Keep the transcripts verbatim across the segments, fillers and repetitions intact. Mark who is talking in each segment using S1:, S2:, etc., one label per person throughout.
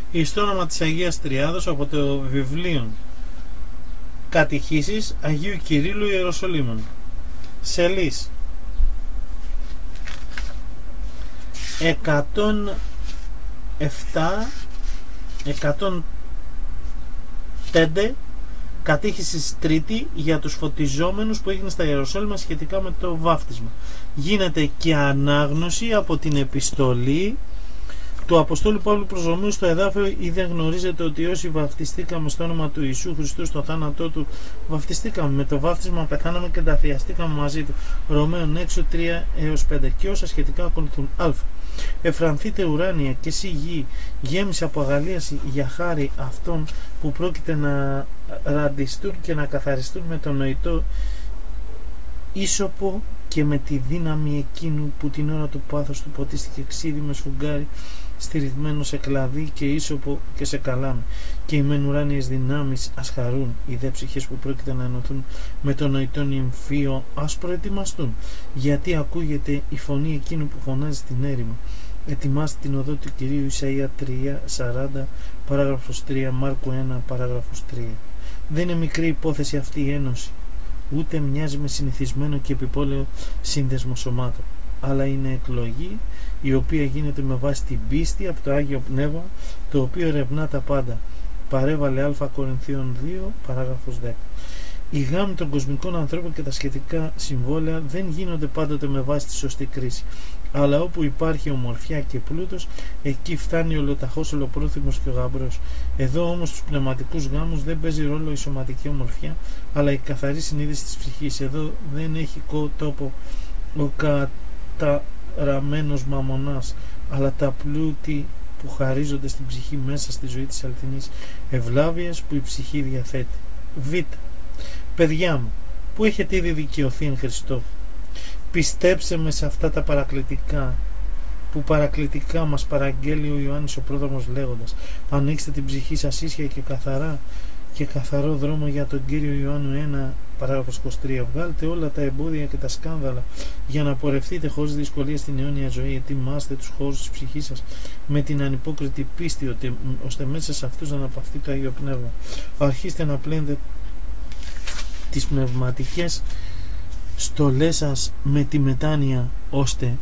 S1: εις το όνομα της Αγίας Τριάδος από το βιβλίο Κατηχήσεις Αγίου Κυρίλλου Ιεροσολύμων. Σελής εκατόν επτά εκατόν πέντε, κατήχησης τρίτη για τους φωτιζόμενους που έγινε στα Ιεροσόλυμα σχετικά με το βάφτισμα. Γίνεται και ανάγνωση από την επιστολή του Αποστόλου Παύλου προς Ρωμαίους στο εδάφιο «Ή δεν γνωρίζετε ότι όσοι βαφτιστήκαμε στο όνομα του Ιησού Χριστού στο θάνατό του, βαφτιστήκαμε με το βάφτισμα, πεθάναμε και ταφιαστήκαμε μαζί του». Ρωμαίων έξω τρία έως πέντε. Και όσα σχετικά ακολουθούν. Α. Εφρανθείτε ουράνια και εσύ γη, γέμισε από αγαλίαση για χάρη αυτών που πρόκειται να ραντιστούν και να καθαριστούν με τον νοητό ίσωπο και με τη δύναμη εκείνου που την ώρα του πάθος του ποτίστηκε ξύδι με σφουγγάρι στηριγμένο σε κλαδί και ίσωπο και σε καλάμι. Και οι μεν ουράνιες δυνάμεις ας χαρούν, οι δε ψυχές που πρόκειται να ενωθούν με τον νοητόν νυμφίο ας προετοιμαστούν, γιατί ακούγεται η φωνή εκείνου που φωνάζει στην έρημο. Ετοιμάστε την οδό του Κυρίου. Ισαΐα τρία σαράντα παράγραφος τρία, Μάρκου ένα παράγραφος τρία. Δεν είναι μικρή υπόθεση αυτή η ένωση, ούτε μοιάζει με συνηθισμένο και επιπόλαιο σύνδεσμο σωμάτων, αλλά είναι εκλογή η οποία γίνεται με βάση την πίστη από το Άγιο Πνεύμα, το οποίο ερευνά τα πάντα. Παρέβαλε Α Κορινθίων δύο παράγραφος δέκα. Οι γάμοι των κοσμικών ανθρώπων και τα σχετικά συμβόλαια δεν γίνονται πάντοτε με βάση τη σωστή κρίση, αλλά όπου υπάρχει ομορφιά και πλούτος, εκεί φτάνει ολοταχώς ολοπρόθυμος και ο γαμπρός. Εδώ όμως στους πνευματικούς γάμους δεν παίζει ρόλο η σωματική ομορφιά, αλλά η καθαρή συνείδηση της ψυχής. Εδώ δεν έχει τόπο ο καταραμένος μαμονάς, αλλά τα πλούτη που χαρίζονται στην ψυχή μέσα στη ζωή της αληθινής ευλάβειας που η ψυχή διαθέτει. Β. Παιδιά μου, που έχετε ήδη δικαιωθεί εν Χριστώ, πιστέψτε με σε αυτά τα παρακλητικά που παρακλητικά μας παραγγέλει ο Ιωάννης ο πρόδρομος λέγοντας: ανοίξτε την ψυχή σας ίσια και καθαρά και καθαρό δρόμο για τον Κύριο. Ιωάννου ένα παράγραφος είκοσι τρία. Βγάλτε όλα τα εμπόδια και τα σκάνδαλα για να πορευτείτε χωρίς δυσκολία στην αιώνια ζωή. Ετοιμάστε τους χώρους της ψυχής σας με την ανυπόκριτη πίστη ότι, ώστε μέσα σε αυτούς να αναπαυθεί το Άγιο Πνεύμα. Αρχίστε να πλένετε τις πνευματικές στολές σας με τη μετάνοια, ώστε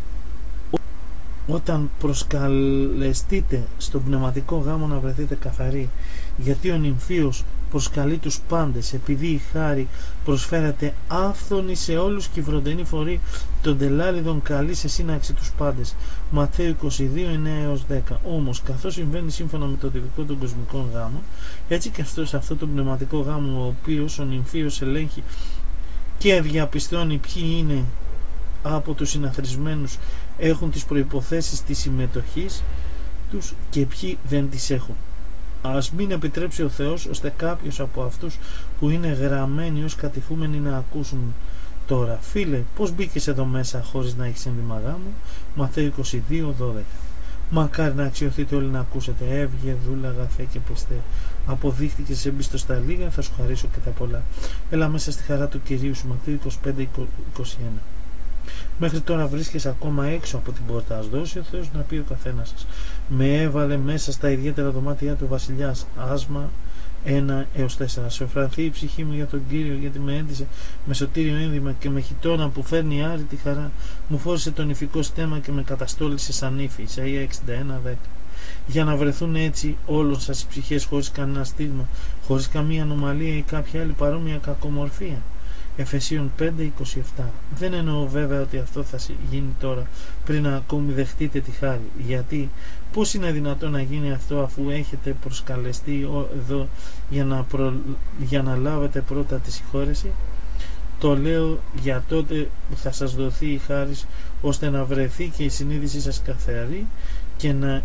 S1: όταν προσκαλεστείτε στον πνευματικό γάμο να βρεθείτε καθαροί, γιατί ο νυμφίος προσκαλεί τους πάντες, επειδή η χάρη προσφέρεται άφθονη σε όλους και η βροντενή φορή των τελάλιδων καλεί σε σύναξη τους πάντες. Ματθαίου είκοσι δύο εννέα έως δέκα. Όμως, καθώς συμβαίνει σύμφωνα με το τυπικό των κοσμικών γάμων, έτσι και αυτό σε αυτό το πνευματικό γάμο, ο οποίος ο νυμφίος ελέγχει και διαπιστώνει ποιοι είναι από τους συναθρισμένους έχουν τις προϋποθέσεις της συμμετοχής τους και ποιοι δεν τις έχουν. Ας μην επιτρέψει ο Θεός ώστε κάποιος από αυτούς που είναι γραμμένοι ως κατηχούμενοι να ακούσουν. Τώρα, φίλε, πώς μπήκες εδώ μέσα χωρίς να έχεις ένδυμα γάμου? Ματθαίου είκοσι δύο δώδεκα. Μακάρι να αξιωθείτε όλοι να ακούσετε. Έβγε, δούλα, αγαθέ και πιστέ. Αποδείχτηκες εμπιστος στα λίγα, θα σου χαρίσω και τα πολλά. Έλα μέσα στη χαρά του Κυρίου σου. Ματθαίου είκοσι πέντε είκοσι ένα. Μέχρι τώρα βρίσκεσαι ακόμα έξω από την πόρτα. Ας δώσει ο Θεός να πει ο καθένας σας: με έβαλε μέσα στα ιδιαίτερα δωμάτια του βασιλιάς. Άσμα ένα έως τέσσερα. Σε εφρανθεί η ψυχή μου για τον Κύριο, γιατί με έντυσε με σωτήριο ένδυμα και με χιτώνα που φέρνει άρρητη χαρά. Μου φόρησε τον ηφικό στέμα και με καταστόλησε σαν ύφη. Ισαΐα εξήντα ένα δέκα. Για να βρεθούν έτσι όλων σας οι ψυχές χωρίς κανένα στίγμα, χωρίς καμία ανομαλία ή κάποια άλλη παρόμοια κακομορφία. Εφεσίων πέντε είκοσι επτά. Δεν εννοώ βέβαια ότι αυτό θα γίνει τώρα πριν να ακόμη δεχτείτε τη χάρη, γιατί πώς είναι δυνατόν να γίνει αυτό αφού έχετε προσκαλεστεί εδώ για να, προ... για να λάβετε πρώτα τη συγχώρεση? Το λέω για τότε που θα σας δοθεί η χάρις, ώστε να βρεθεί και η συνείδησή σας καθαρή και να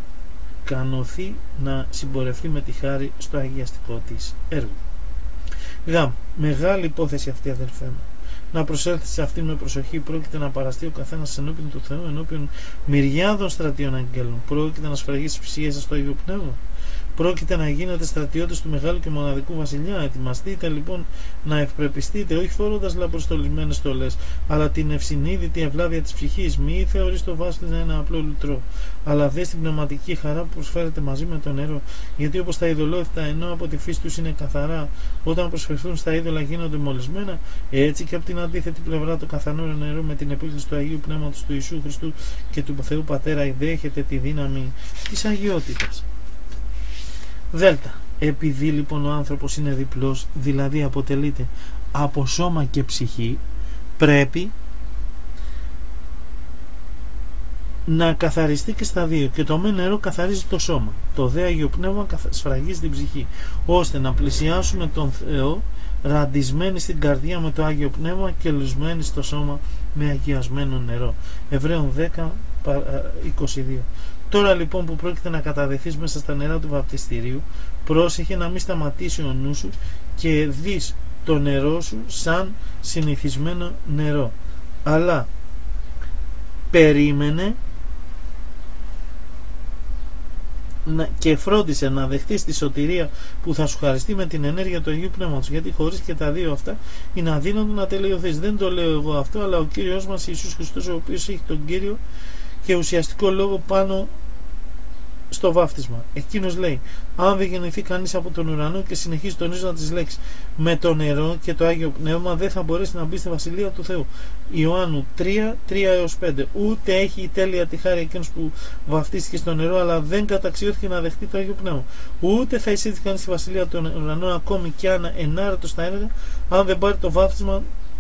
S1: ικανωθεί να συμπορευτεί με τη χάρη στο αγιαστικό της έργο. Γάμ, μεγάλη υπόθεση αυτή, αδελφέ μου. Να προσέλθει σε αυτήν με προσοχή. Πρόκειται να παραστεί ο καθένας ενώπιον του Θεού, ενώπιον μυριάδων στρατιών αγγέλων. Πρόκειται να σφραγίσει τις ψυχές σας στο Άγιο Πνεύμα. Πρόκειται να γίνετε στρατιώτες του μεγάλου και μοναδικού βασιλιά. Ετοιμαστείτε λοιπόν να ευπρεπιστείτε, όχι φορώντας λαποστολισμένες στολές, αλλά την ευσυνείδητη ευλάβεια της ψυχής. Μη θεωρείς το βάστη να είναι ένα απλό λουτρό, αλλά δες την πνευματική χαρά που προσφέρεται μαζί με το νερό. Γιατί όπως τα ειδωλόθητα, ενώ από τη φύση τους είναι καθαρά, όταν προσφερθούν στα είδωλα γίνονται μολυσμένα, έτσι και από την αντίθετη πλευρά το καθαρό νερό με την επίκληση του Αγίου Πνεύματος του Ιησού Χριστού και του Θεού Πατέρα δέχεται τη δύναμη της αγιότητας. Δέλτα. Επειδή λοιπόν ο άνθρωπος είναι διπλός, δηλαδή αποτελείται από σώμα και ψυχή, πρέπει να καθαριστεί και στα δύο. Και το με νερό καθαρίζει το σώμα, το δε Άγιο Πνεύμα σφραγίζει την ψυχή, ώστε να πλησιάσουμε τον Θεό ραντισμένοι στην καρδιά με το Άγιο Πνεύμα και λουσμένοι στο σώμα με αγιασμένο νερό. Εβραίων δέκα είκοσι δύο. Τώρα λοιπόν που πρόκειται να καταδεθείς μέσα στα νερά του βαπτιστηρίου, πρόσεχε να μην σταματήσει ο νου σου και δεις το νερό σου σαν συνηθισμένο νερό, αλλά περίμενε και φρόντισε να δεχτείς τη σωτηρία που θα σου χαριστεί με την ενέργεια του Αγίου Πνεύματος, γιατί χωρίς και τα δύο αυτά είναι αδύνατο να τελειωθείς. Δεν το λέω εγώ αυτό, αλλά ο Κύριος μας Ιησούς Χριστός, ο οποίος έχει τον Κύριο και ουσιαστικό λόγο πάνω στο βάφτισμα. Εκείνος λέει: αν δεν γεννηθεί κανείς από τον ουρανό, και συνεχίζει τονίζοντα τις λέξεις, με το νερό και το Άγιο Πνεύμα δεν θα μπορέσει να μπει στη Βασιλεία του Θεού. Ιωάννου τρία, τρία έως πέντε. Ούτε έχει η τέλεια τη χάρη εκείνος που βαφτίστηκε στο νερό, αλλά δεν καταξιώθηκε να δεχτεί το Άγιο Πνεύμα. Ούτε θα εισέλθει κανείς στη Βασιλεία των ουρανών, ακόμη και αν ενάρετο στα έργα, αν δεν πάρει το βάφτισμα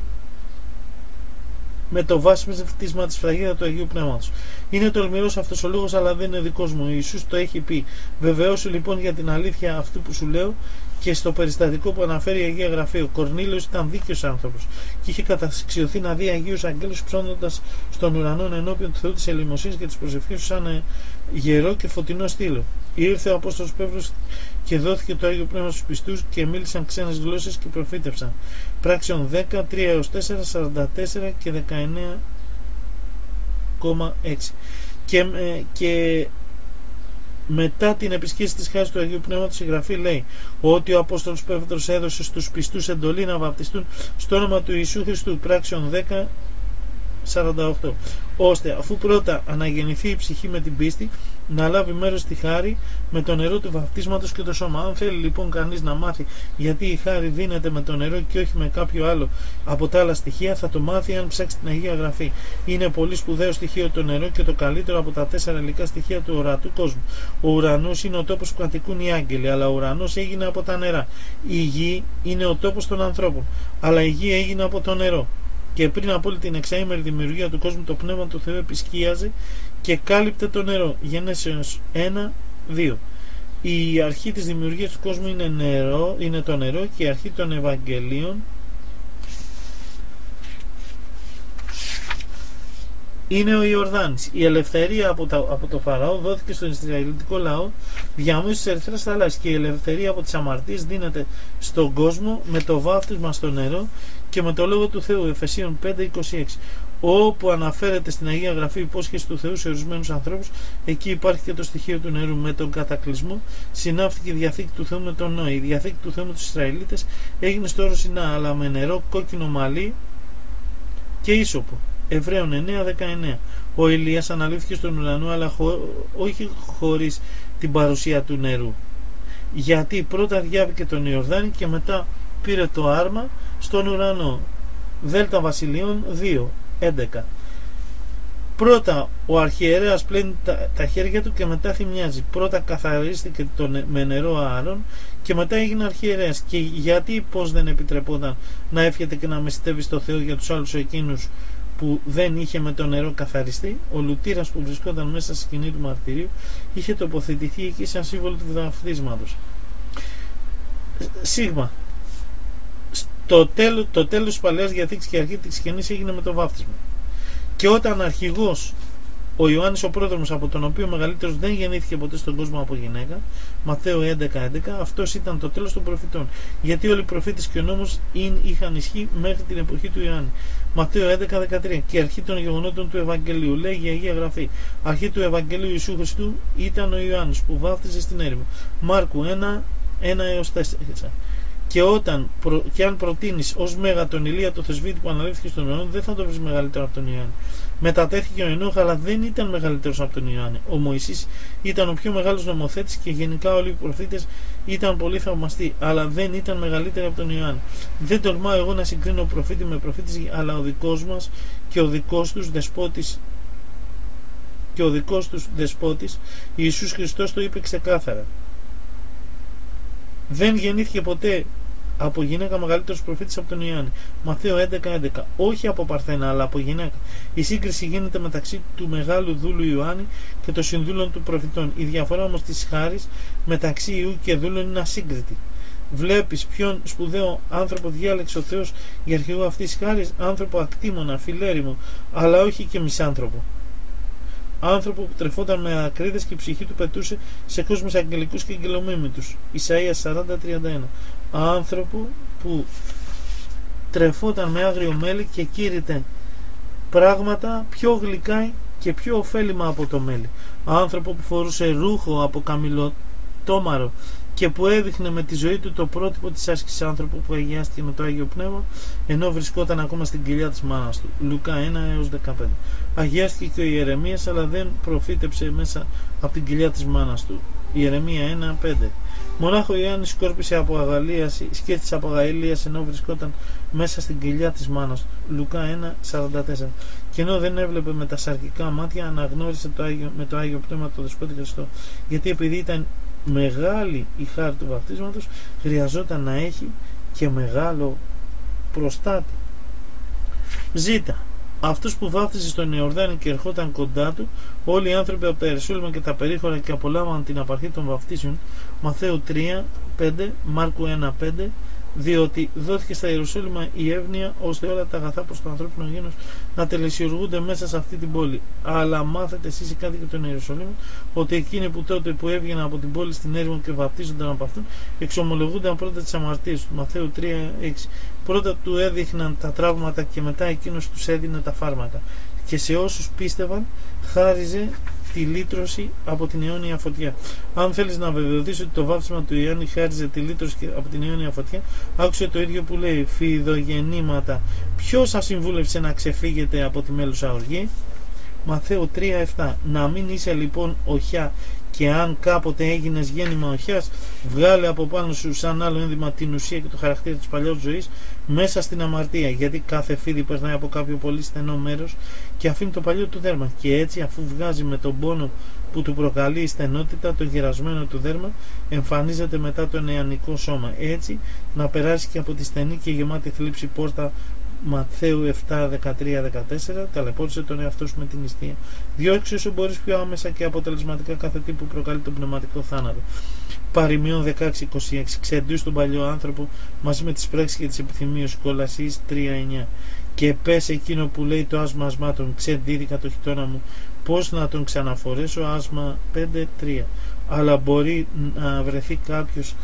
S1: με το βάπτισμα της φραγίδα του Αγίου Πνεύματος. Είναι τολμηρός αυτός ο λόγος, αλλά δεν είναι δικός μου. Ο Ιησούς το έχει πει. Βεβαιώσου λοιπόν για την αλήθεια αυτού που σου λέω και στο περιστατικό που αναφέρει η Αγία Γραφή. Ο Κορνήλιος ήταν δίκαιος άνθρωπος και είχε καταξιωθεί να δει αγίους αγγέλους ψώνοντας στον ουρανό ενώπιον του Θεού της ελεημοσύνης και της προσευχής του σαν γερό και φωτεινό στήλο. Ήρθε ο Απόστολος Παύλος και δόθηκε το Άγιο Πνεύμα στους πιστούς και μίλησαν ξένες γλώσσες και προφήτευσαν. Πράξεων δέκα, τρία έως τέσσερα, σαράντα τέσσερα και δεκαεννέα κόμμα έξι. Και, και μετά την επισκέψη της χάρης του Αγίου Πνεύματος, η Γραφή λέει ότι ο Απόστολος Πέτρος έδωσε στους πιστούς εντολή να βαπτιστούν στο όνομα του Ιησού Χριστού. Πράξεων δέκα, σαράντα οκτώ. Ώστε αφού πρώτα αναγεννηθεί η ψυχή με την πίστη, να λάβει μέρος στη χάρη με το νερό του βαπτίσματος και το σώμα. Αν θέλει λοιπόν κανείς να μάθει γιατί η χάρη δίνεται με το νερό και όχι με κάποιο άλλο από τα άλλα στοιχεία, θα το μάθει αν ψάξει την Αγία Γραφή. Είναι πολύ σπουδαίο στοιχείο το νερό και το καλύτερο από τα τέσσερα υλικά στοιχεία του ορατού κόσμου. Ο ουρανός είναι ο τόπος που κατοικούν οι άγγελοι, αλλά ο ουρανός έγινε από τα νερά. Η γη είναι ο τόπος των ανθρώπων, αλλά η γη έγινε από το νερό. Και πριν από όλη την εξαήμερη δημιουργία του κόσμου, το Πνεύμα του Θεού επισκίαζε και κάλυπτε το νερό. Γενέσεως ένα, δύο. Η αρχή της δημιουργίας του κόσμου είναι, νερό, είναι το νερό, και η αρχή των Ευαγγελίων είναι ο Ιορδάνης. Η ελευθερία από, τα, από το Φαραώ δόθηκε στον Ισραηλιτικό λαό διαμέσου της Ερυθράς θαλάσσης, και η ελευθερία από τις αμαρτίες δίνεται στον κόσμο με το βάπτισμα στο νερό και με το Λόγο του Θεού. Εφεσίων πέντε, είκοσι έξι. Όπου αναφέρεται στην Αγία Γραφή η υπόσχεση του Θεού σε ορισμένους ανθρώπους, εκεί υπάρχει και το στοιχείο του νερού. Με τον κατακλυσμό συνάφθηκε η διαθήκη του Θεού με τον Νόη. Η διαθήκη του Θεού με τους Ισραηλίτες έγινε στο όρο Σινά, αλλά με νερό, κόκκινο μαλλί και ίσωπο. Εβραίων εννέα, δεκαεννέα. Ο Ηλίας αναλήφθηκε στον ουρανό, αλλά χω... όχι χωρίς την παρουσία του νερού. Γιατί πρώτα διάβηκε τον Ιορδάνη και μετά πήρε το άρμα στον ουρανό. Δέλτα Βασιλείων δύο, έντεκα. Πρώτα ο αρχιερέας πλένει τα, τα χέρια του και μετά θυμιάζει. Πρώτα καθαρίστηκε το, με νερό Αάρων και μετά έγινε αρχιερέας. Και γιατί πως δεν επιτρεπόταν να εύχεται και να μεσητεύει στο Θεό για τους άλλους εκείνους που δεν είχε με το νερό καθαριστεί? Ο λουτήρας που βρισκόταν μέσα στη σκηνή του μαρτυρίου είχε τοποθετηθεί εκεί σαν σύμβολο του βαπτίσματος. Σίγμα. Το τέλος, το τέλος της Παλαιάς Διαθήκης και η αρχή της σκηνής έγινε με το βάπτισμα. Και όταν αρχηγός Ο Ιωάννης ο πρόδρομος, από τον οποίο ο μεγαλύτερος δεν γεννήθηκε ποτέ στον κόσμο από γυναίκα, Ματθαίου έντεκα έντεκα, αυτός ήταν το τέλος των προφητών. Γιατί όλοι οι προφήτες και ο νόμος είχαν ισχύ μέχρι την εποχή του Ιωάννη. Ματθαίου έντεκα δεκατρία. Και αρχή των γεγονότων του Ευαγγελίου. Λέγει η Αγία Γραφή. Αρχή του Ευαγγελίου Ιησού Χριστού ήταν ο Ιωάννης που βάφτιζε στην έρημο. Μάρκου ένα, ένα έως τέσσερα. Και, όταν, προ, και αν προτείνεις ως μέγα τον Ηλία το θεσβήτη που αναλήφθηκε στον αιώνα, δεν θα το βρεις μεγαλύτερο από τον Ιωάννη. Μετατέθηκε ο Ενόχ, αλλά δεν ήταν μεγαλύτερος από τον Ιωάννη. Ο Μωυσής ήταν ο πιο μεγάλος νομοθέτης και γενικά όλοι οι προφήτες ήταν πολύ θαυμαστοί, αλλά δεν ήταν μεγαλύτεροι από τον Ιωάννη. Δεν τολμάω εγώ να συγκρίνω προφήτη με προφήτης, αλλά ο δικός μας και ο δικός τους δεσπότης και ο δικός τους δεσπότης Ιησούς Χριστός το είπε ξεκάθαρα. Δεν γεννήθηκε ποτέ από γυναίκα μεγαλύτερος προφήτης από τον Ιωάννη. Ματθαίου έντεκα έντεκα. Όχι από παρθένα, αλλά από γυναίκα. Η σύγκριση γίνεται μεταξύ του μεγάλου δούλου Ιωάννη και των συνδούλων του προφητών. Η διαφορά όμως της χάρης μεταξύ Ιού και δούλων είναι ασύγκριτη. Βλέπεις ποιον σπουδαίο άνθρωπο διάλεξε ο Θεός για αρχηγό αυτής της χάρης? Άνθρωπο ακτήμονα, φιλέριμο, αλλά όχι και μισάνθρωπο. Άνθρωπο που τρεφόταν με ακρίδες και η ψυχή του πετούσε σε κόσμους αγγελικούς και αγγελομίμητους. Ισαΐας σαράντα τριάντα ένα. Άνθρωπο που τρεφόταν με άγριο μέλι και κήρυτε πράγματα πιο γλυκά και πιο ωφέλιμα από το μέλι. Άνθρωπο που φορούσε ρούχο από καμιλοτόμαρο και που έδειχνε με τη ζωή του το πρότυπο της άσκησης. Άνθρωπο που αγιάστηκε με το Άγιο Πνεύμα ενώ βρισκόταν ακόμα στην κοιλιά της μάνας του. Λουκά ένα έως δεκαπέντε. Αγιάστηκε και ο Ιερεμίας, αλλά δεν προφήτεψε μέσα από την κοιλιά της μάνας του. Ιερεμία ένα πέντε. Μονάχο ο Ιωάννης σκόρπισε από αγαλίαση, σκέφτησε από αγαλίαση ενώ βρισκόταν μέσα στην κοιλιά της μάνας του. Λουκά ένα σαράντα τέσσερα. Και ενώ δεν έβλεπε με τα σαρκικά μάτια, αναγνώρισε το Άγιο, με το Άγιο Πνεύμα το Δεσπότη Χριστό. Γιατί επειδή ήταν μεγάλη η χάρη του βαπτίσματος, χρειαζόταν να έχει και μεγάλο προστάτη. Ζήτα. Αυτός που βάφτιζε στον Ιορδάνη και ερχόταν κοντά του, όλοι οι άνθρωποι από τα Ιερουσάλημα και τα περίχωρα και απολάμβαναν την απαρχή των βαφτίσεων. Ματθαίου τρία πέντε, Μάρκου ένα πέντε, διότι δόθηκε στα Ιερουσάλημα η εύνοια ώστε όλα τα αγαθά προς το ανθρώπινο γένος να τελεσιουργούνται μέσα σε αυτή την πόλη. Αλλά μάθετε εσείς οι κάτοικοι των Ιερουσαλήμων ότι εκείνοι που τότε που έβγαιναν από την πόλη στην έρημο και βαπτίζονταν από αυτόν, εξομολογούνταν πρώτα τις αμαρτίες του. Ματθαίου τρία έξι. Πρώτα του έδειχναν τα τραύματα και μετά εκείνος τους έδινε τα φάρμακα. Και σε όσους πίστευαν χάριζε τη λύτρωση από την αιώνια φωτιά. Αν θέλεις να βεβαιωθείς ότι το βάφτισμα του Ιωάννη χάριζε τη λύτρωση από την αιώνια φωτιά, άκουσε το ίδιο που λέει: φιδογεννήματα. Ποιος σας συμβούλευσε να ξεφύγετε από τη μέλουσα οργή? Ματθαίου τρία επτά. Να μην είσαι λοιπόν οχιά, και αν κάποτε έγινες γέννημα οχιάς, βγάλε από πάνω σου σαν άλλο ένδυμα την ουσία και το χαρακτήρα της παλιάς ζωής μέσα στην αμαρτία, γιατί κάθε φίδι περνάει από κάποιο πολύ στενό μέρος και αφήνει το παλιό του δέρμα, και έτσι αφού βγάζει με τον πόνο που του προκαλεί η στενότητα το γερασμένο του δέρμα, εμφανίζεται μετά το νεανικό σώμα, έτσι να περάσει και από τη στενή και γεμάτη θλίψη πόρτα. Ματθαίου επτά δεκατρία δεκατέσσερα. Ταλαιπώρησε τον εαυτό σου με την νηστεία. Διώξε όσο μπορείς πιο άμεσα και αποτελεσματικά κάθε τι που προκαλεί τον πνευματικό θάνατο. Παροιμιών δεκαέξι είκοσι έξι. Ξεντούς τον παλιό άνθρωπο μαζί με τις πράξεις και τις επιθυμίες. Κολασσίς τρία εννιά. Και πες εκείνο που λέει το άσμα ασμάτων, ξεντήθηκα το χιτώνα μου, πώς να τον ξαναφορέσω? Άσμα πέντε τρία. Αλλά μπορεί να βρεθεί κάποιος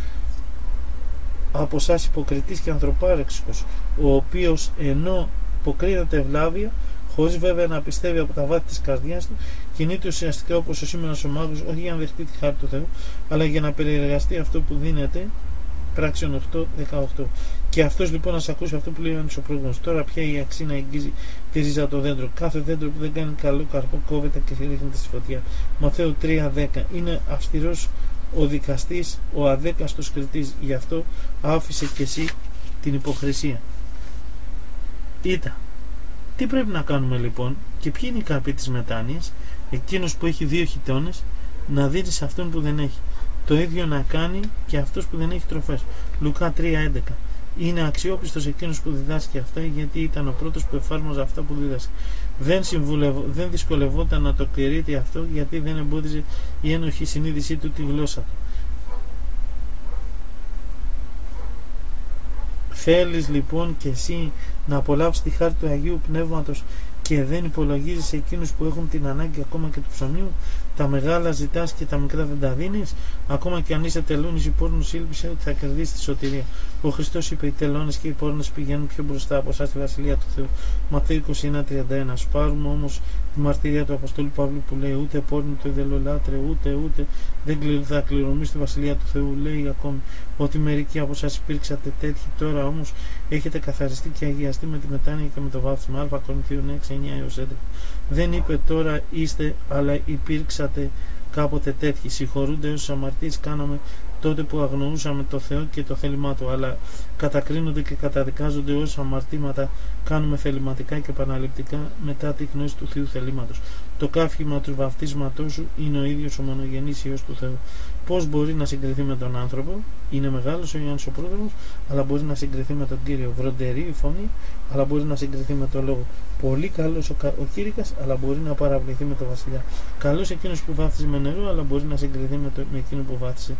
S1: από εσάς υποκριτής και ανθρωπάρεξικος, ο οποίος ενώ υποκρίνεται ευλάβεια, χωρίς βέβαια να πιστεύει από τα βάθη της καρδιάς του, κινείται ουσιαστικά όπως ο σήμερας ο μάγος, όχι για να δεχτεί τη χάρη του Θεού, αλλά για να περιεργαστεί αυτό που δίνεται. Πράξεων οκτώ δεκαοκτώ. Και αυτός λοιπόν να σε ακούσει αυτό που λέει ο Ιωάννης ο πρόδρομος. Τώρα πια η αξίνα εγγύζει τη ρίζα το δέντρο. Κάθε δέντρο που δεν κάνει καλό καρπό κόβεται και ρίχνεται στη φωτιά. Ματθαίου τρία δέκα. Είναι αυστηρός ο δικαστής, ο αδέκαστος κριτής, γι' αυτό άφησε και εσύ την υποκρισία. Ήτα. Τι πρέπει να κάνουμε λοιπόν, και ποιοι είναι οι καρποί της μετάνοιας? Εκείνος που έχει δύο χιτώνες να δίνει σε αυτόν που δεν έχει. Το ίδιο να κάνει και αυτός που δεν έχει τροφές. Λουκά τρία έντεκα. Είναι αξιόπιστος εκείνος που διδάσκει αυτά, γιατί ήταν ο πρώτος που εφάρμοζε αυτά που δίδασκε. Δεν, δεν δυσκολευόταν να το κληρείται αυτό, γιατί δεν εμπόδιζε η ένοχη συνείδησή του τη γλώσσα του. Θέλεις λοιπόν και εσύ να απολαύσεις τη χάρη του Αγίου Πνεύματος και δεν υπολογίζεις εκείνους που έχουν την ανάγκη ακόμα και του ψωμιού? Τα μεγάλα ζητάς και τα μικρά δεν τα δίνεις? Ακόμα και αν είσαι τελώνης ή πόρνος, ήλπισε ότι θα κερδίσεις τη σωτηρία. Ο Χριστός είπε: οι τελώνες και οι πόρνες πηγαίνουν πιο μπροστά από εσάς στη Βασιλεία του Θεού. Ματθαίου είκοσι ένα τριάντα ένα. Σπάρουμε όμως τη μαρτυρία του Αποστόλου Παύλου που λέει: ούτε πόρνο το ειδωλολάτρε, ούτε ούτε δεν θα κληρονομήσει στη Βασιλεία του Θεού. Λέει ακόμη ότι μερικοί από εσάς υπήρξατε τέτοιοι, τώρα όμως έχετε καθαριστεί και αγιαστεί με τη μετάνοια και με το βάφτισμα. Α. Κορινθίων έξι εννιά έως έντεκα. Δεν είπε τώρα είστε, αλλά υπήρξατε κάποτε τέτοιοι. Συγχωρούνται όσες αμαρτίες κάναμε τότε που αγνοούσαμε το Θεό και το θέλημά Του, αλλά κατακρίνονται και καταδικάζονται όσες αμαρτήματα κάνουμε θεληματικά και επαναληπτικά μετά τη γνώση του Θείου θελήματος. Το κάφημα του βαφτίσματός σου είναι ο ίδιος ο μονογενής Υιός του Θεού. Πώς μπορεί να συγκριθεί με τον άνθρωπο? Είναι μεγάλος ο Ιωάννης ο Πρόδρομος, αλλά μπορεί να συγκριθεί με τον Κύριο. Βροντερή η φωνή, αλλά μπορεί να συγκριθεί με τον Λόγο. Πολύ καλός ο, ο Κήρυκας, αλλά μπορεί να παραβληθεί με τον Βασιλιά. Καλός εκείνος που βάφτιζε με νερό, αλλά μπορεί να συγκριθεί με, το, με εκείνο που βάφτιζε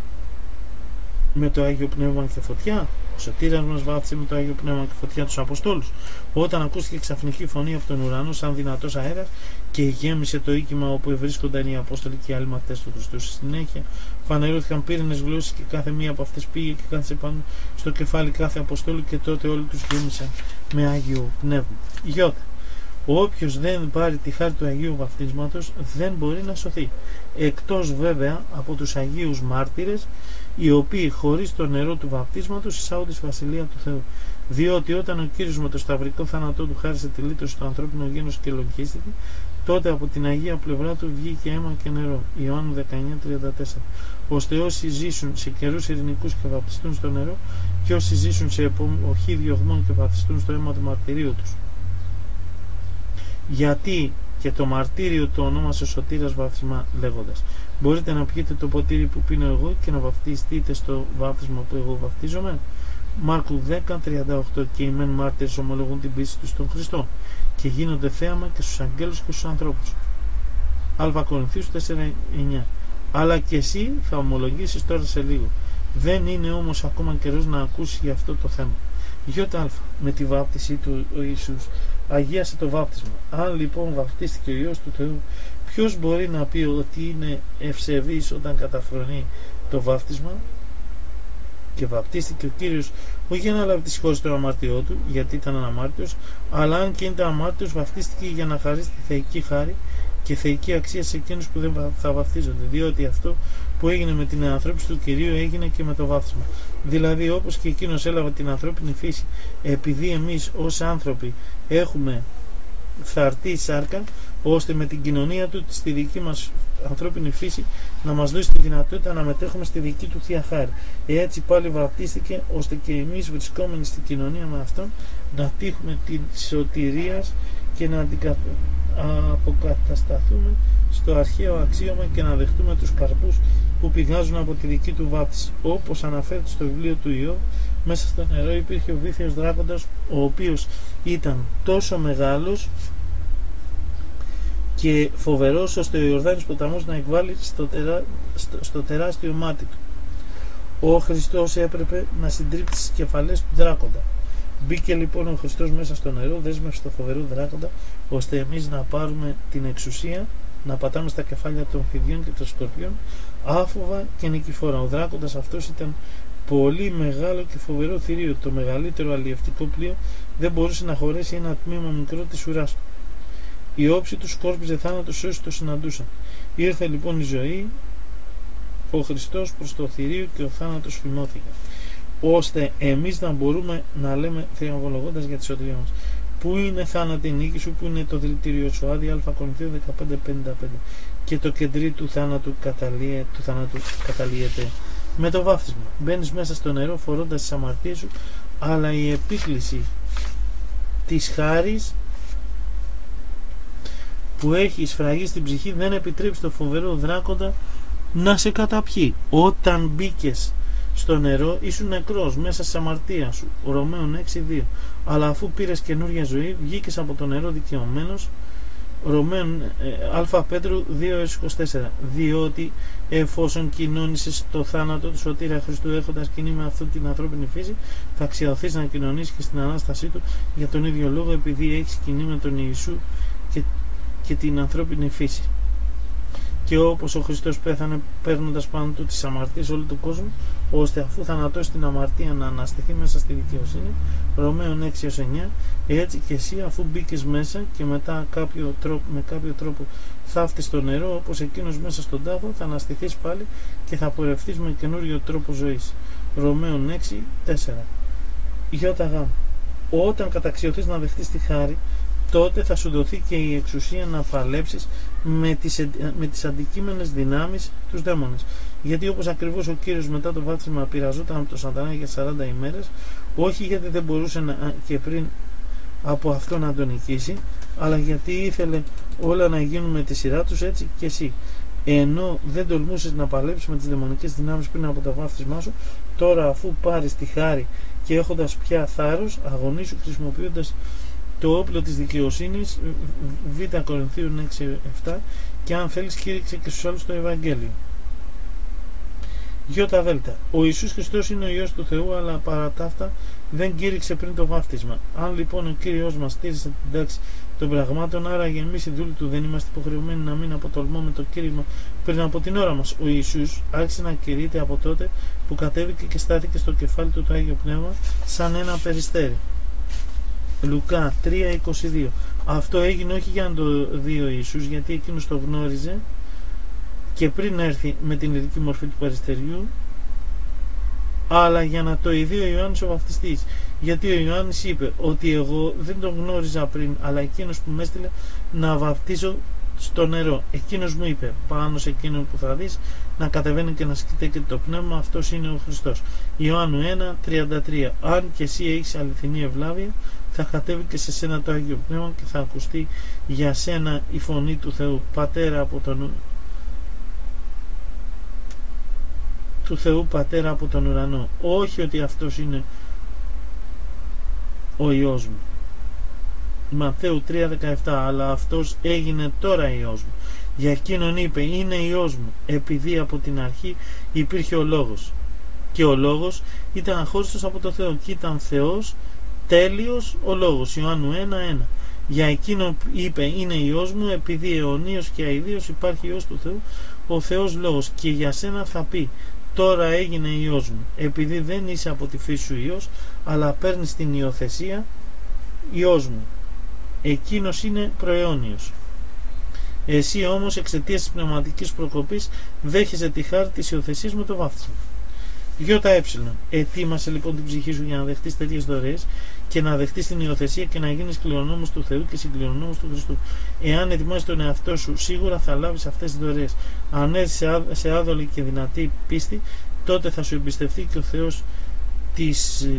S1: με το Άγιο Πνεύμα και φωτιά. Ο Σωτήρας μας βάφτισε με το Άγιο Πνεύμα και φωτιά τους Αποστόλους. Όταν ακούστηκε ξαφνική φωνή από τον ουρανό, σαν δυνατός αέρας, και γέμισε το οίκημα όπου ευρίσκονταν οι Απόστολοι και οι άλλοι μαθητές του Χριστού. Στη συνέχεια φανερώθηκαν πύρινες γλώσσες και κάθε μία από αυτές πήγε και κάθισε πάνω στο κεφάλι κάθε Αποστόλου, και τότε όλοι τους γέμισαν με Άγιο Πνεύμα. Γιώτα. Όποιος δεν πάρει τη χάρη του Αγίου Βαφτίσματος δεν μπορεί να σωθεί. Εκτός βέβαια από τους Αγίους Μάρτυρες, οι οποίοι χωρίς το νερό του βαπτίσματος εισάγονται στη Βασιλεία του Θεού. Διότι όταν ο Κύριος με το σταυρικό θάνατό του χάρισε τη λύτρωση του ανθρώπινου γένους και λογίστηκε, τότε από την Αγία πλευρά του βγήκε αίμα και νερό. Ιωάννου δεκαεννιά τριάντα τέσσερα. Ώστε όσοι ζήσουν σε καιρούς ειρηνικούς και βαπτιστούν στο νερό, και όσοι ζήσουν σε εποχή διωγμών και βαπτιστούν στο αίμα του μαρτυρίου τους. Γιατί και το μαρτύριο το ονόμασε Σωτήρας βάφτισμα, λέγοντας: μπορείτε να πιείτε το ποτήρι που πίνω εγώ και να βαφτιστείτε στο βάφτισμα που εγώ βαφτίζομαι. Μάρκου δέκα τριάντα οκτώ. Και οι μεν μάρτυρες ομολογούν την πίστη τους στον Χριστό και γίνονται θέαμα και στους αγγέλους και στους ανθρώπους. Α. Κορινθίους τέσσερα εννιά. Αλλά και εσύ θα ομολογήσεις τώρα σε λίγο. Δεν είναι όμως ακόμα καιρός να ακούσεις για αυτό το θέμα. Γιώτα Α. Με τη βάπτιση του ο Ιησούς αγίασε το βάπτισμα. Αν λοιπόν βαπτίστηκε ο Υιός του Θεού, ποιος μπορεί να πει ότι είναι ευσεβής όταν καταφρονεί το βάπτισμα? Και βαπτίστηκε ο Κύριος όχι για να λάβει τη συγχώρεση των αμαρτιών του, γιατί ήταν αναμάρτιος, αλλά αν και ήταν αμάρτιος, βαπτίστηκε για να χαρίσει τη θεϊκή χάρη και θεϊκή αξία σε εκείνους που δεν θα βαπτίζονται. Διότι αυτό που έγινε με την ανθρώπιση του Κυρίου έγινε και με το βάπτισμα. Δηλαδή, όπως και εκείνος έλαβε την ανθρώπινη φύση, επειδή εμείς ως άνθρωποι έχουμε θαρτή σάρκα, ώστε με την κοινωνία του στη δική μας ανθρώπινη φύση να μας δώσει τη δυνατότητα να μετέχουμε στη δική του Θεία Χάρη. Έτσι πάλι βαπτίστηκε, ώστε και εμείς βρισκόμενοι στην κοινωνία με αυτόν να τύχουμε τη σωτηρίας και να αποκατασταθούμε στο αρχαίο αξίωμα και να δεχτούμε τους καρπούς που πηγάζουν από τη δική του βάπτιση. Όπως αναφέρεται στο βιβλίο του Ιώβ, μέσα στο νερό υπήρχε ο βίθιος δράκοντας, ο οποίος ήταν τόσο μεγάλος και φοβερός, ώστε ο Ιορδάνης ποταμός να εκβάλει στο, τερά, στο, στο τεράστιο μάτι του. Ο Χριστός έπρεπε να συντρίψει τις κεφαλές του δράκοντα. Μπήκε λοιπόν ο Χριστός μέσα στο νερό, δέσμευσε το φοβερό δράκοντα, ώστε εμείς να πάρουμε την εξουσία να πατάμε στα κεφάλια των φιδιών και των σκορπιών άφοβα και νικηφόρα. Ο δράκοντας αυτός ήταν πολύ μεγάλο και φοβερό θηρίο. Το μεγαλύτερο αλλιευτικό πλοίο δεν μπορούσε να χωρέσει ένα τμήμα μικρό της ουράς του. Η όψη του σκόρπιζε θάνατο σε όσοι το συναντούσαν. Ήρθε λοιπόν η ζωή, ο Χριστός προς το θηρίο και ο θάνατος φημώθηκε, ώστε εμείς να μπορούμε να λέμε θριαμβολογώντας για τη σωτηρία μας: πού είναι θάνατη η νίκη σου, πού είναι το δηλητήριό σου? Άδη Α. Κορινθίων δεκαπέντε πενήντα πέντε. Και το κεντρί του θάνατου, καταλύε, του θάνατου καταλύεται με το βάφτισμα. Μπαίνεις μέσα στο νερό φορώντας τις αμαρτίες σου, αλλά η επίκληση της χάρης που έχει εισφραγεί στην ψυχή δεν επιτρέπει το φοβερό δράκοντα να σε καταπιεί. Όταν μπήκες στο νερό ήσουν νεκρός μέσα στις αμαρτία σου. Ο Ρωμαίων έξι δύο. Αλλά αφού πήρες καινούρια ζωή, βγήκες από το νερό δικαιωμένος Ρωμαίων ε, Α Πέτρου δύο είκοσι τέσσερα. Διότι εφόσον κοινώνησες το θάνατο του σωτήρα Χριστού έχοντας κοινή με αυτή την ανθρώπινη φύση, θα αξιωθείς να κοινωνήσεις και στην Ανάστασή του για τον ίδιο λόγο, επειδή έχεις κοινή με τον Ιησού και, και την ανθρώπινη φύση. Και όπως ο Χριστός πέθανε παίρνοντας πάνω του τις αμαρτίες όλου του κόσμου, ώστε αφού θανατώσει την αμαρτία να αναστηθεί μέσα στη δικαιοσύνη, Ρωμαίων έξι εννιά, έτσι και εσύ αφού μπήκες μέσα και μετά κάποιο τρόπο, με κάποιο τρόπο θαύτης στο νερό, όπως εκείνος μέσα στον τάφο, θα αναστηθείς πάλι και θα πορευτείς με καινούριο τρόπο ζωής. Ρωμαίων έξι τέσσερα. Ι. Όταν καταξιωθείς να δεχτείς τη χάρη, τότε θα σου δοθεί και η εξουσία να παλέψεις με τις, με τις αντικείμενες δυνάμεις τους δαίμονες. Γιατί όπως ακριβώς ο Κύριος μετά το βάπτισμα πειραζόταν από το σατανά για σαράντα ημέρες, όχι γιατί δεν μπορούσε να, και πριν από αυτό να τον νικήσει, αλλά γιατί ήθελε όλα να γίνουν με τη σειρά τους, έτσι και εσύ. Ενώ δεν τολμούσες να παλέψεις με τις δαιμονικές δυνάμεις πριν από το βάπτισμά σου, τώρα αφού πάρεις τη χάρη και έχοντας πια θάρρος, αγωνίσου χρησιμοποιώντας το όπλο της δικαιοσύνης, Β Κορινθίων έξι επτά, και αν θέλεις κήρυξε και στους άλλους το Ευαγγέλιο. Ι. Ο Ιησούς Χριστός είναι ο Υιός του Θεού, αλλά παρά τα αυτά δεν κήρυξε πριν το βάφτισμα. Αν λοιπόν ο Κύριος μας στήρισε την τάξη των πραγμάτων, άραγε εμείς οι δούλοι του δεν είμαστε υποχρεωμένοι να μην αποτολμούμε το κήρυγμα πριν από την ώρα μας. Ο Ιησούς άρχισε να κηρύττει από τότε που κατέβηκε και στάθηκε στο κεφάλι του το Άγιο Πνεύμα σαν ένα περιστέρι. Λουκά τρία είκοσι δύο. Αυτό έγινε όχι για να το δει ο Ιησούς, γιατί εκείνος το γνώριζε και πριν έρθει με την ειδική μορφή του περιστεριού, αλλά για να το ειδεί ο Ιωάννης ο βαφτιστής. Γιατί ο Ιωάννης είπε ότι εγώ δεν τον γνώριζα πριν, αλλά εκείνος που με έστειλε να βαφτίσω στο νερό. Εκείνος μου είπε, πάνω σε εκείνον που θα δεις να κατεβαίνει και να σκητέκεται το πνεύμα, αυτός είναι ο Χριστός. Ιωάννου ένα τριάντα τρία. Αν και εσύ έχεις αληθινή ευλάβεια, θα κατέβει και σε σένα το Άγιο Πνεύμα και θα ακουστεί για σένα η φωνή του Θεού, Πατέρα από τον του Θεού Πατέρα από τον ουρανό. Όχι ότι αυτός είναι ο Υιός μου. Ματθαίου τρία δεκαεπτά. Αλλά αυτός έγινε τώρα Υιός μου. Για εκείνον είπε, είναι Υιός μου, επειδή από την αρχή υπήρχε ο Λόγος. Και ο Λόγος ήταν αχώριστος από το Θεό και ήταν Θεός, τέλειος ο Λόγος. Ιωάννου ένα ένα. Για εκείνον είπε, είναι Υιός μου, επειδή αιωνίως και αηδίως υπάρχει Υιός του Θεού, ο Θεός Λόγος. Και για σένα θα πει, τώρα έγινε Υιός μου, επειδή δεν είσαι από τη φύση σου Υιός, αλλά παίρνεις την υιοθεσία Υιός μου. Εκείνος είναι προαιώνιος. Εσύ όμως εξαιτίας της πνευματικής προκοπής δέχεσαι τη χάρη της υιοθεσίας με το βάφτισμα. ΙΕ. Ετοίμασε λοιπόν την ψυχή σου για να δεχτείς τέτοιες δωρεές και να δεχτείς την υιοθεσία και να γίνεις κληρονόμος του Θεού και συγκληρονόμος του Χριστού. Εάν ετοιμάσεις τον εαυτό σου, σίγουρα θα λάβεις αυτές τις δωρεές. Αν έρθεις σε άδολη και δυνατή πίστη, τότε θα σου εμπιστευτεί και ο Θεός τις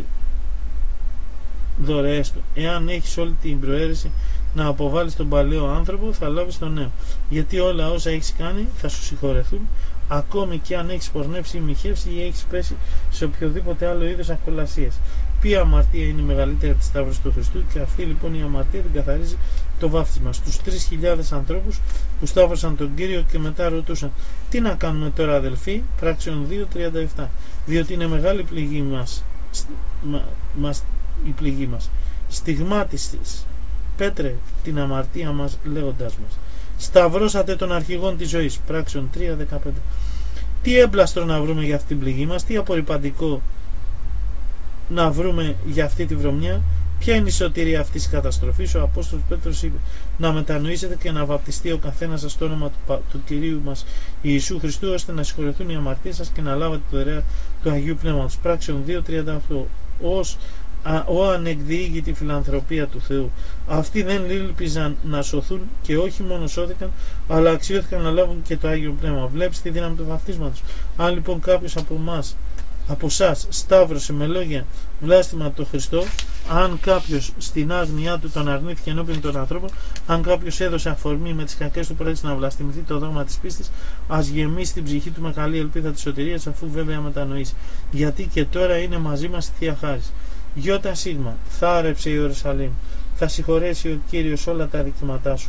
S1: δωρεές του. Εάν έχεις όλη την προαίρεση να αποβάλεις τον παλαιό άνθρωπο, θα λάβεις τον νέο. Γιατί όλα όσα έχεις κάνει θα σου συγχωρεθούν, ακόμη και αν έχεις πορνεύσει ή μοιχεύσει ή έχεις πέσει σε οποιοδήποτε άλλο είδος ακολασίας. Ποια αμαρτία είναι η μεγαλύτερη από τη σταύρωση του Χριστού, και αυτή λοιπόν η αμαρτία την καθαρίζει το βάφτισμα. Στους τρεις χιλιάδες ανθρώπους που σταύρωσαν τον Κύριο και μετά ρωτούσαν, τι να κάνουμε τώρα αδελφοί, Πράξεων δύο τριάντα επτά. Διότι είναι μεγάλη πληγή μας, μα, μας η πληγή μας. Στιγμάτισες, Πέτρε, την αμαρτία μας λέγοντάς μας, σταυρώσατε τον αρχηγόν της ζωής. Πράξεων τρία δεκαπέντε. Τι έμπλαστρο να βρούμε για αυτή την πληγή μας, τι απορριπαντικό να βρούμε για αυτή τη βρωμιά. Ποια είναι η σωτηρία αυτής της καταστροφής? Ο Απόστολος Πέτρος είπε, να μετανοήσετε και να βαπτιστεί ο καθένας σας στο όνομα του, του Κυρίου μας Ιησού Χριστού, ώστε να συγχωρεθούν οι αμαρτίες σας και να λάβετε το δωρεά του Αγίου Πνεύματος. Πράξεων δύο τριάντα οκτώ. Ως ο ανεκδιήγη τη φιλανθρωπία του Θεού. Αυτοί δεν ήλπιζαν να σωθούν και όχι μόνο σώθηκαν, αλλά αξιώθηκαν να λάβουν και το Άγιο Πνεύμα. Βλέπεις τη δύναμη του βαπτίσματος. Αν λοιπόν κάποιος από εμάς, από εσάς, σταύρωσε με λόγια βλάστημα τον Χριστό, αν κάποιος στην άγνοιά του τον αρνήθηκε ενώπιον των ανθρώπων, αν κάποιος έδωσε αφορμή με τις κακές του πράξεις να βλαστημηθεί το δόγμα της πίστης, ας γεμίσει την ψυχή του με καλή ελπίδα της σωτηρίας, αφού βέβαια μετανοήσει. Γιατί και τώρα είναι μαζί μας η Θεία Χάρις. Γιώτα Σίγμα, θάρεψε η Ιερουσαλήμ, θα συγχωρέσει ο Κύριος όλα τα αδικήματά σου.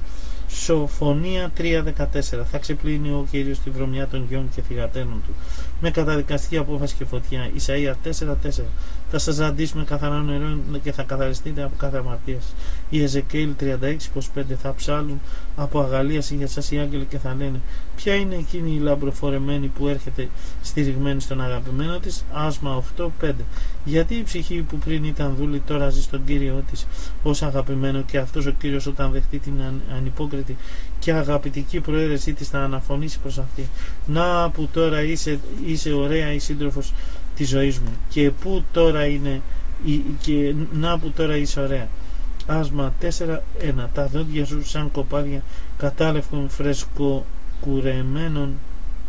S1: Σοφονία τρία δεκατέσσερα. Θα ξεπλύνει ο Κύριος τη βρωμιά των γιών και θυγατέρων του με καταδικαστική απόφαση και φωτιά. Ισαΐα τέσσερα τέσσερα. Θα σας ζαντήσει με καθαρά νερό και θα καθαριστείτε από κάθε αμαρτία σας. Η Εζεκίελ τριάντα έξι είκοσι πέντε. Θα ψάλουν από αγαλίαση για σας οι άγγελοι και θα λένε: ποια είναι εκείνη η λαμπροφορεμένη που έρχεται στηριγμένη στον αγαπημένο της. Άσμα οκτώ πέντε. Γιατί η ψυχή που πριν ήταν δούλη τώρα ζει στον Κύριο της ως αγαπημένο, και αυτός ο Κύριος όταν δεχτεί την ανυπόκριτη και αγαπητική προαίρεσή της θα αναφωνήσει προς αυτή: να που τώρα είσαι, είσαι ωραία η σύντροφος της ζωής μου, και που τώρα είναι και να που τώρα είσαι ωραία. Άσμα τέσσερα ένα. Τα δόντια σου σαν κοπάδια κατάλευκων φρεσκοκουρεμένων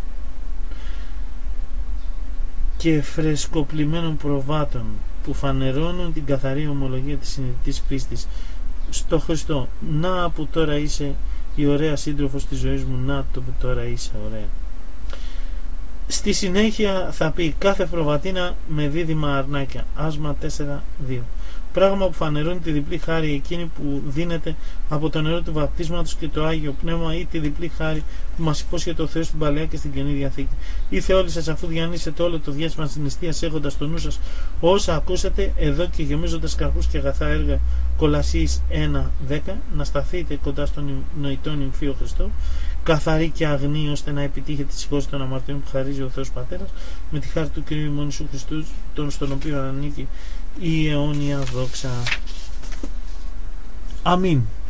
S1: και φρεσκοπλημένων προβάτων που φανερώνουν την καθαρή ομολογία της συνειδητής πίστης στο Χριστό. Να που τώρα είσαι η ωραία σύντροφος της ζωής μου, να το που τώρα είσαι ωραία. Στη συνέχεια θα πει: κάθε προβατίνα με δίδυμα αρνάκια. Άσμα τέσσερα δύο. Πράγμα που φανερώνει τη διπλή χάρη εκείνη που δίνεται από το νερό του βαπτίσματος και το Άγιο Πνεύμα, ή τη διπλή χάρη που μας υπόσχεται ο Θεός στην Παλαιά και στην Καινή Διαθήκη. Ήθε όλοι σας, αφού διανύσετε όλο το διάστημα της νηστείας, έχοντας στο νου σας όσα ακούσατε εδώ και γεμίζοντας καρπούς και αγαθά έργα. Κολασσίης ένα δέκα. Να σταθείτε κοντά στον νοητόν Υμφίο Χριστό, καθαρή και αγνή, ώστε να επιτύχετε τη συγχώρεση των αμαρτιών που χαρίζει ο Θεός Πατέρας, με τη χάρη του Κυρίου ημών Ιησού Χριστού, τον στον οποίο ανήκει η αιώνια δόξα. Αμήν.